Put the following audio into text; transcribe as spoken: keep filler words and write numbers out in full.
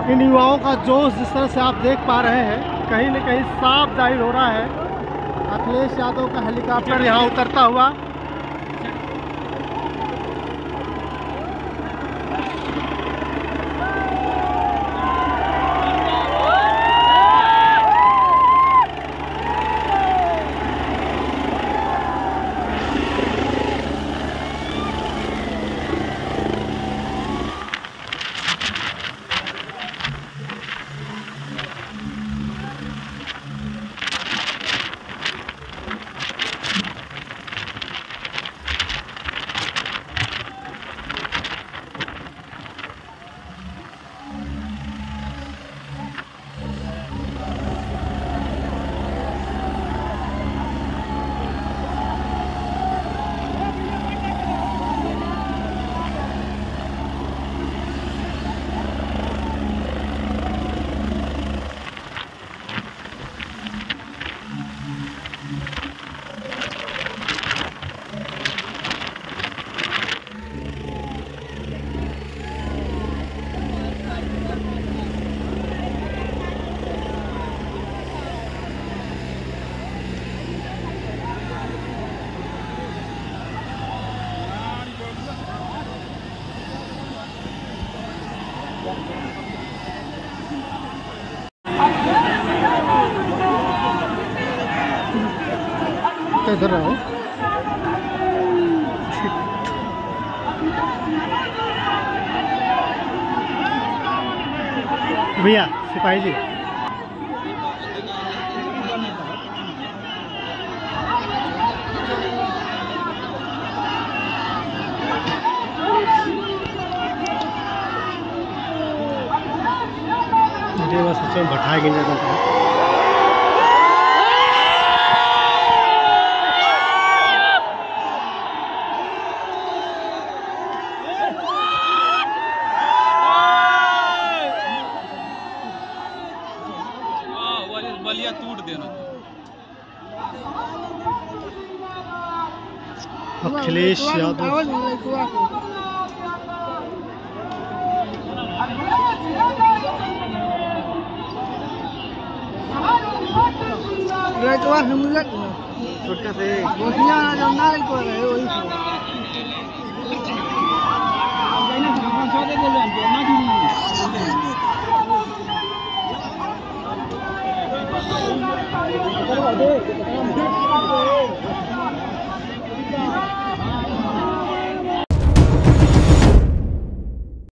इन युवाओं का जोश जिस तरह से आप देख पा रहे हैं, कहीं न कहीं साफ जाहिर हो रहा है अखिलेश यादव का हेलीकॉप्टर यहाँ उतरता हुआ। इधर रहो भैया, सिपाही जी। बस अच्छा बैठा गिन जाता था। बलिया टूट देना। अखिलेश यादव छोटा से वही